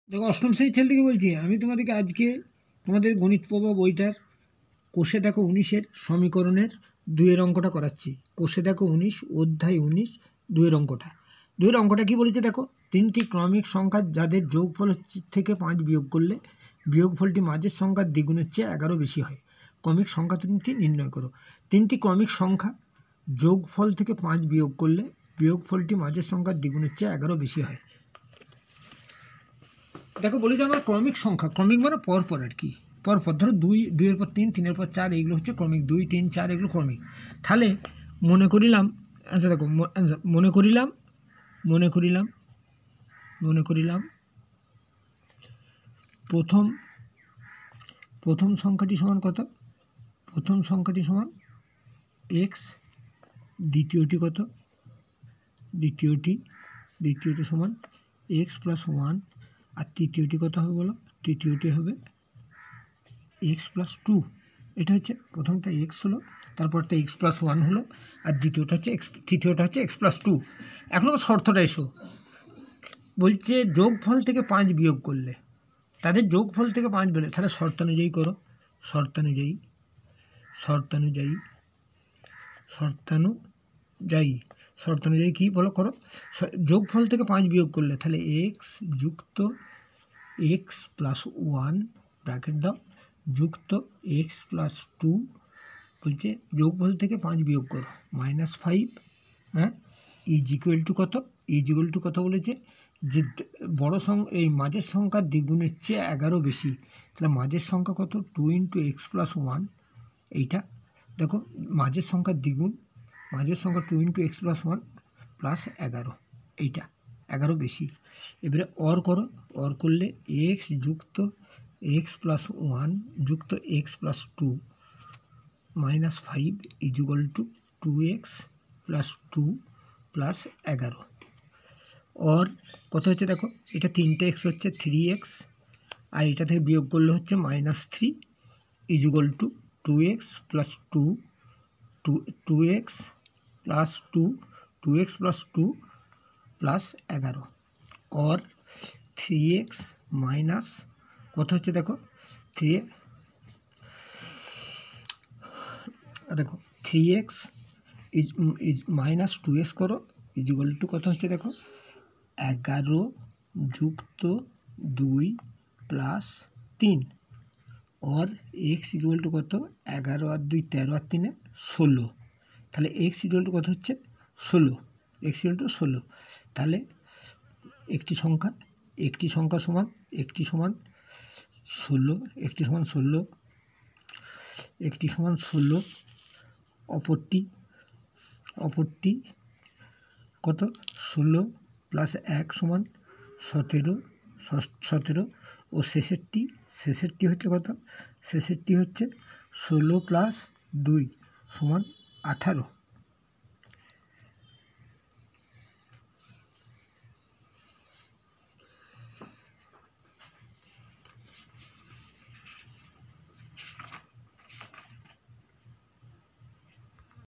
দেখো অষ্টম শ্রেণীর ছেলে থেকে বলছি আমি তোমাদেরকে আজকে তোমাদের গণিত প্রভা বইটার কোষে দেখো 19-এর সমীকরণের 2-এর অঙ্কটা করাচ্ছি। কোষে দেখো 19 অধ্যায় 19 2-এর অঙ্কটা। 2-এর অঙ্কটা কী বলেছে দেখো, তিনটি ক্রমিক সংখ্যা যাদের যোগফল থেকে 5 বিয়োগ করলে বিয়োগফলটি মাঝের সংখ্যার দ্বিগুণের চেয়ে 11 বেশি হয়। ক্রমিক সংখ্যা তিনটি নির্ণয় করো। তিনটি ক্রমিক সংখ্যা যোগফল থেকে 5 বিয়োগ করলে বিয়োগফলটি মাঝের সংখ্যার দ্বিগুণের চেয়ে 11 বেশি হয়। দেখো বলি যে আমরা ক্রমিক সংখ্যা, ক্রমিক মানে পরপর আর কি, পরপর ধরো 2-এর পর 3, 3-এর পর 4, এইগুলো হচ্ছে ক্রমিক, 2, 3, 4 এগুলো ক্রমিক। তাহলে মনে করিলাম, আচ্ছা দেখো মনে করিলাম প্রথম সংখ্যাটি সমান কত? প্রথম সংখ্যাটি সমান x, দ্বিতীয়টি কত? দ্বিতীয়টি সমান x + 1, আর তৃতীয়টি কত হবে বলো? তৃতীয়টি হবে x + 2। এটা হচ্ছে প্রথমটা x হলো, তারপরটা x + 1 হলো, আর তৃতীয়টা হচ্ছে x + 2। এখন শর্তটা এসো, বলছে যোগফল থেকে 5 বিয়োগ করলে, তাদের যোগফল থেকে 5 বেলে, তাহলে শর্তানুযায়ী করো, শর্তানুযায়ী কী বলো করো। যোগফল থেকে 5 বিয়োগ করলে তাহলে x যুক্ত x + 1 ব্র্যাকেট দাও যুক্ত x + 2, বলছে যোগফল থেকে 5 বিয়োগ করো -5, হ্যাঁ, ইজ ইকুয়াল টু কত বলেছে, যে বড় সংখ্যা এই মাঝের সংখ্যার দ্বিগুণের চেয়ে 11 বেশি, তাহলে মাঝের সংখ্যা কত? 2 × x + 1। এইটা দেখো মাঝের সংখ্যার দ্বিগুণ, মাঝের সংখ্যা 2 × x + 1 + 11, এইটা 11 বেশি। এবারে অর করো, অর করলে x যুক্ত x + 1 যুক্ত x + 2 -5 is equal to 2x + 2 + 11। অর কত হচ্ছে দেখো, এটা 3টে x হচ্ছে 3x, আর এটা থেকে বিয়োগ করলে হচ্ছে -3 is equal to 2x + 2 2x + 2 2x + 2 + 11। অর 3x মাইনাস কত হচ্ছে দেখো, 3x ইজ -2x করো ইজ ইকুয়াল টু কত হচ্ছে দেখো, 11 যুক্ত 2 + 3। অর x ইকুয়াল টু কত, 11 আর 2 13 আর 3 16, তাহলে x ইকুয়াল টু কত হচ্ছে 16, x ইকুয়াল টু 16। তাহলে একটি সংখ্যা সমান 16, অপরটি কত 16 + 1 সমান 17, ও শেষেরটি হচ্ছে কত, শেষেরটি হচ্ছে 16 + 2 সমান 18।